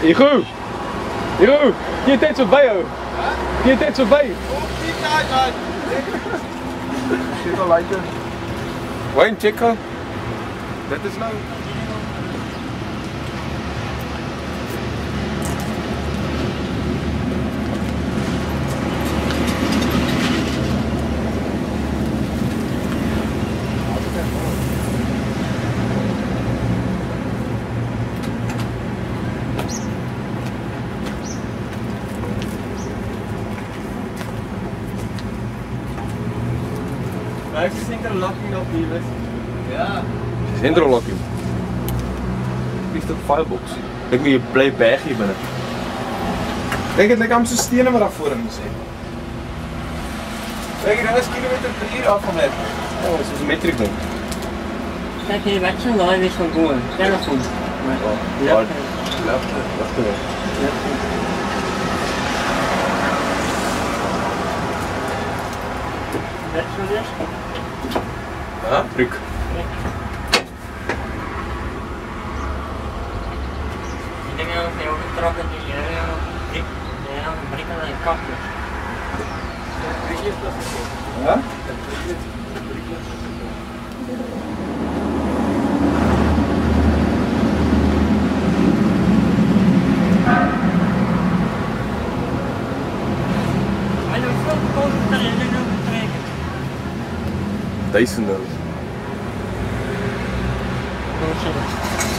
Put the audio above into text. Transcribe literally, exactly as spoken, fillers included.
Hugo! Hugo! Je tijd voorbij, hoor! Je tijd voorbij! Zit al lekker. Wijn, checken! Dat is nou. Hij heeft een interlocking op hier, ja. Het is interlocking. Is dat filebox? Ik moet je blij bijgeven. Kijk, het lijkt aan zo'n stenen maar voor hem zijn. Kijk, dat is kilometer per uur afgemet. Oh, dat is een metric ding. Kijk, je weet zo'n lijn is van boven. Telefoon. Ja, wacht even. Weet je wat het is? Ja, druk. Ik denk dat hij ook getrokken die brik, ja, een brik aan een kap. Ja? Maar je moet veel kozen dat je er ook trekken. Duizenden. Goed zo.